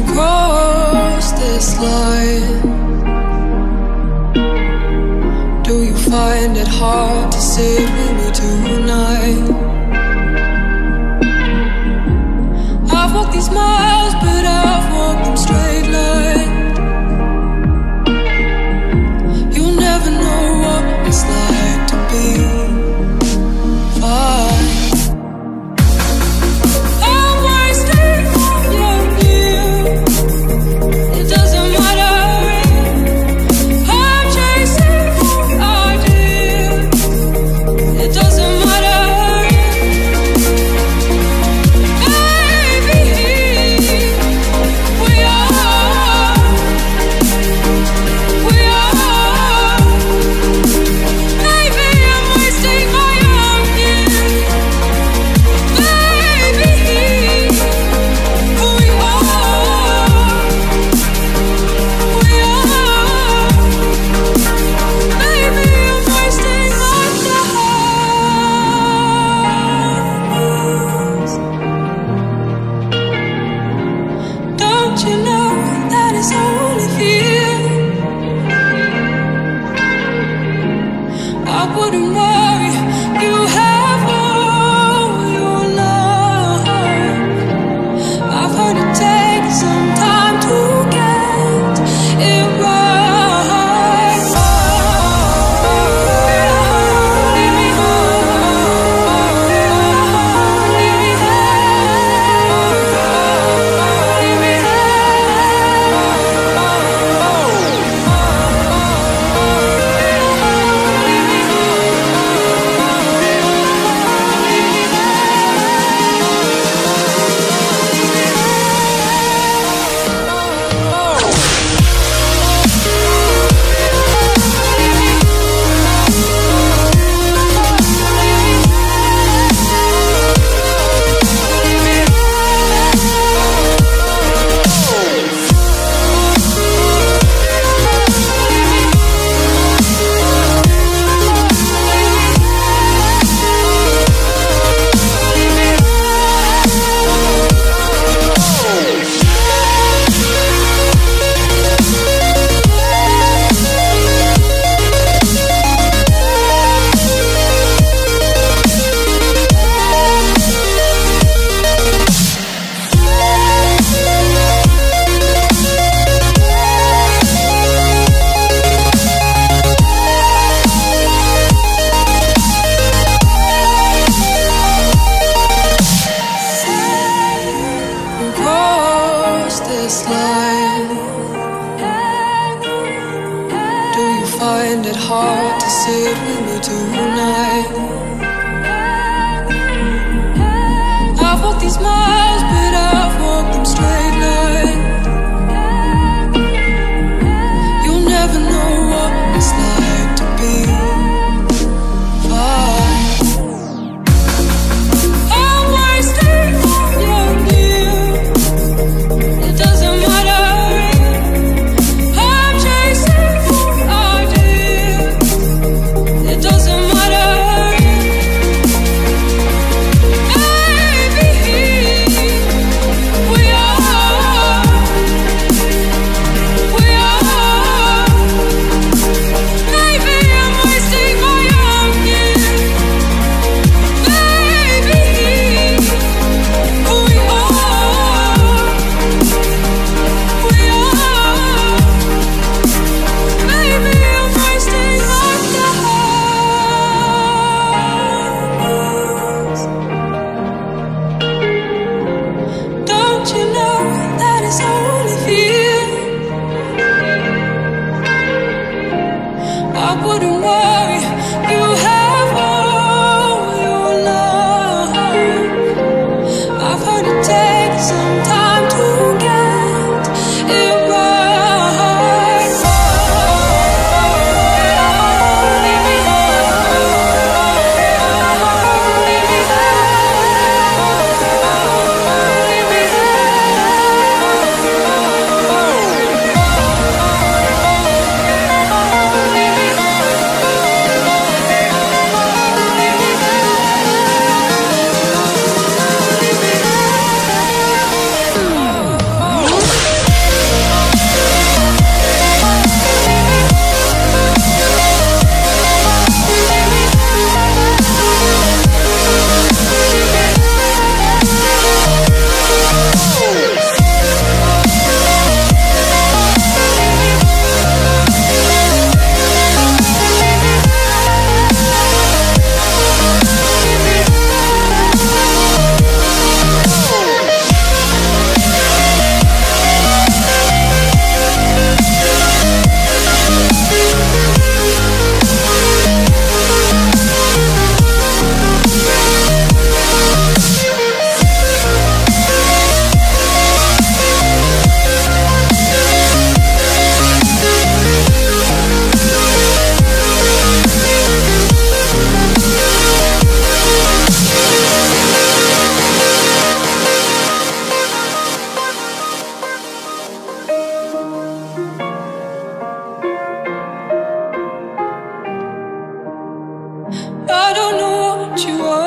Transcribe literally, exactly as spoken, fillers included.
cross this line? Do you find it hard to sit with me tonight? I've walked these miles, but I've walked them straight line. You'll never know what it's like to be fine. Find it hard to sit with me tonight. I've walked these miles, but I've walked them straight line. You'll never know what it's like to be fine. I'm wasting your youth. It doesn't matter. I'm chasing. It doesn't matter. I don't know what you are.